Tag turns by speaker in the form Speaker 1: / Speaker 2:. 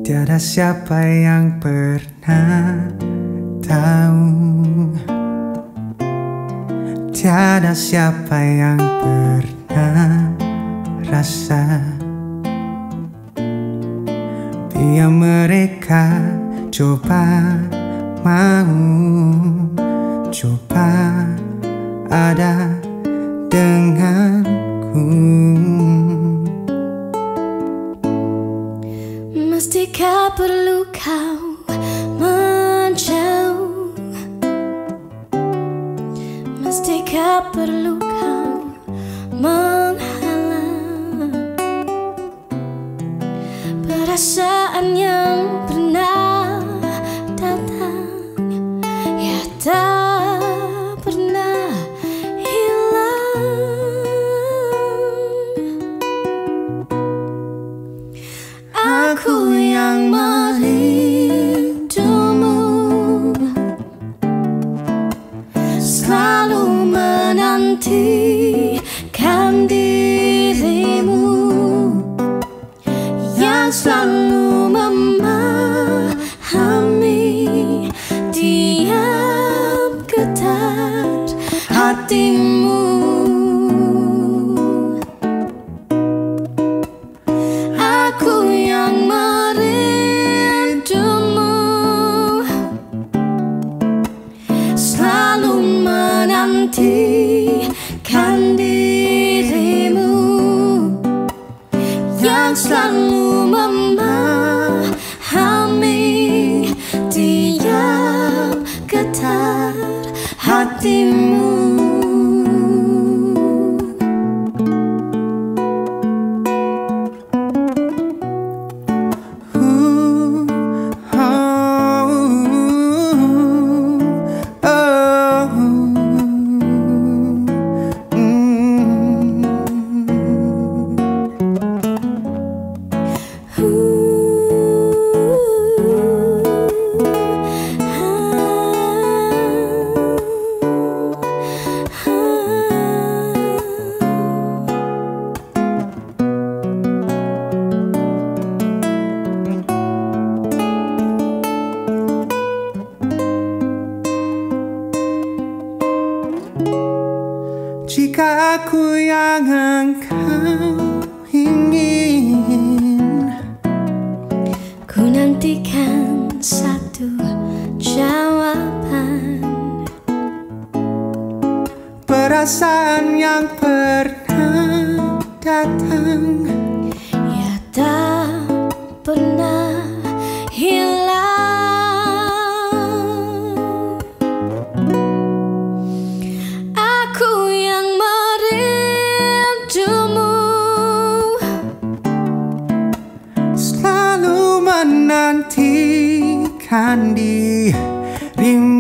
Speaker 1: Tiada siapa yang pernah tahu, tiada siapa yang pernah rasa. Biar mereka coba mau, coba ada denganku.
Speaker 2: Mestikah perlu kau menjauh? Mestikah perlu kau menghalang perasaan yang pernah datang, ya tak pernah hilang. Aku yang merindumu, selalu menantikan dirimu, yang selalu memahami tiap getar hatimu. Aku yang merindumu, selalu menantikan dirimu, yang selalu memahami tiap getar hatimu.
Speaker 1: Jika aku yang engkau ingin,
Speaker 2: ku nantikan satu jawaban.
Speaker 1: perasaan yang pernah datang,
Speaker 2: ya tak pernah hilang. Aku yang merindumu,
Speaker 1: selalu menantikan dirimu,